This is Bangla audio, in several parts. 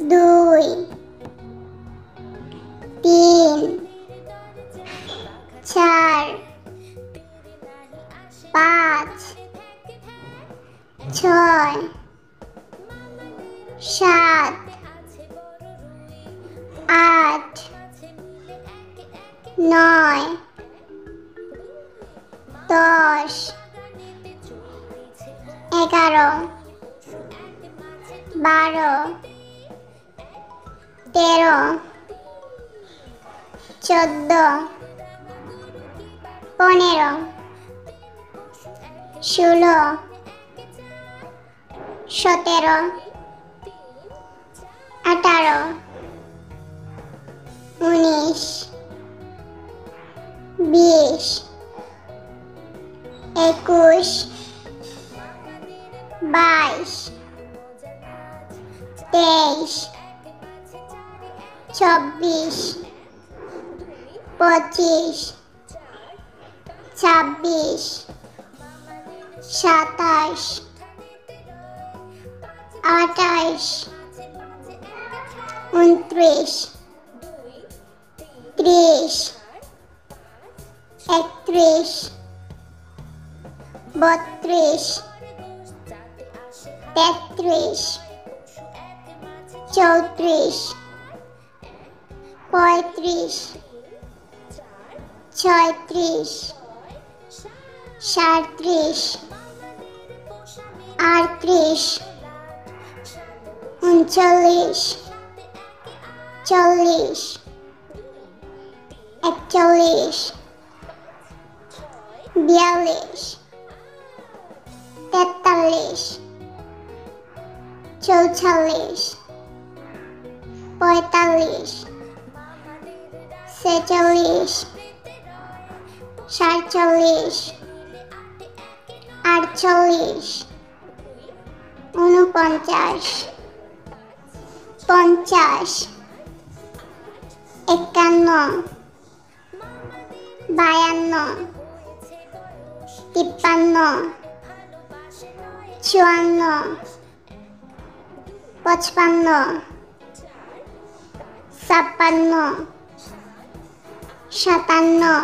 দুই, তিন, চার, পাঁচ, ছয়, সাত, আট, নয়, 10, 11, 12, 13, 14, 15, 16, 17, 18, 19, 20, 21, 22, 23, 24, 25, 26, 27, 28, 29, 30, 31, 32, 33, 34, 35, 36, 37, 38, 39, 40, 41, 42, 43, 44, 45, 46, 47, 48, 49, 50, 51, 52, 53, 54, 55, 56, 57,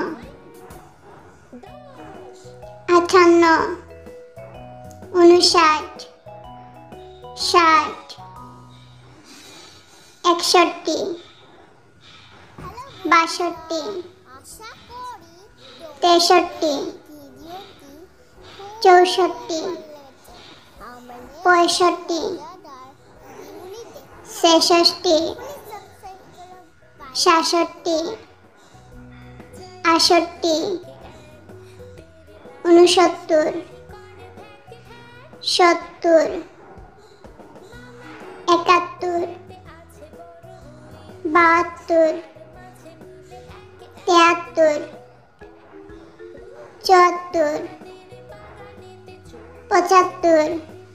58, 59, 60, 61, 62, 63, 64, 65, 66, 67, 68, 69, 70, 71, 72, 73, 74, 75,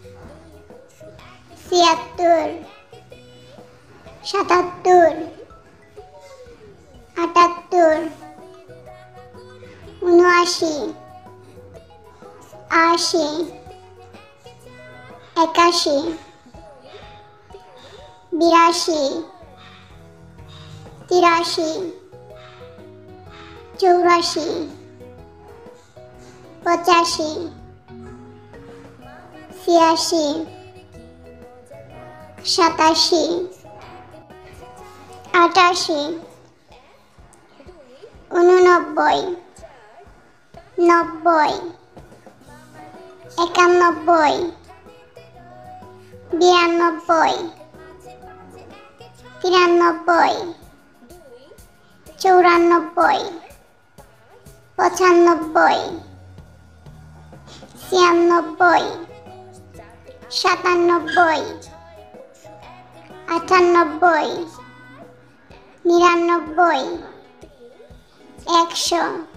76, 77, 78, 79, 80, 81, 82, 83, 84, 85, 86, 87, 88, 89, 90, 91, 92, 93, 94, 95, 96, 97, 98, 99, 100।